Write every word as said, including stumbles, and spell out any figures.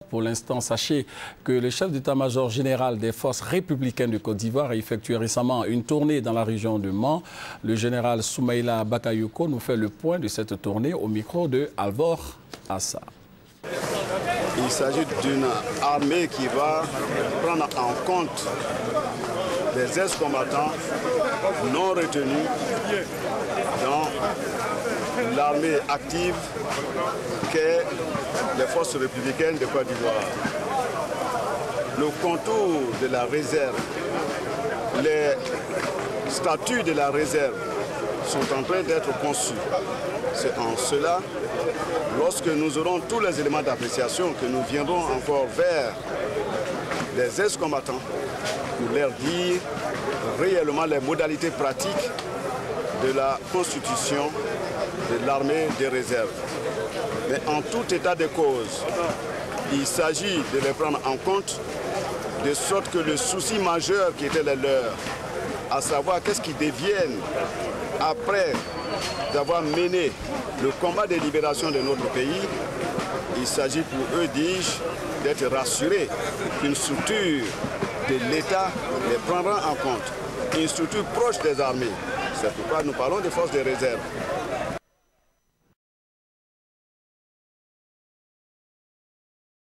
pour l'instant. Sachez que le chef d'état-major général des forces républicaines de Côte d'Ivoire a effectué récemment une tournée dans la région de Mans. Le général Soumaïla Bakayoko nous fait le point de cette tournée au micro de Alvor Assa. Il s'agit d'une armée qui va prendre en compte les ex-combattants non retenus dans l'armée active qu'est les forces républicaines de Côte d'Ivoire. Le contour de la réserve, les statuts de la réserve sont en train d'être conçus. C'est en cela, lorsque nous aurons tous les éléments d'appréciation, que nous viendrons encore vers les ex-combattants pour leur dire réellement les modalités pratiques de la constitution de l'armée des réserves. Mais en tout état de cause, il s'agit de les prendre en compte de sorte que le souci majeur qui était le leur, à savoir qu'est-ce qu'ils deviennent après d'avoir mené le combat de libération de notre pays, il s'agit pour eux, dis-je, d'être rassurés qu'une structure de l'État les prendra en compte, une structure proche des armées. C'est pourquoi nous parlons des forces de réserve.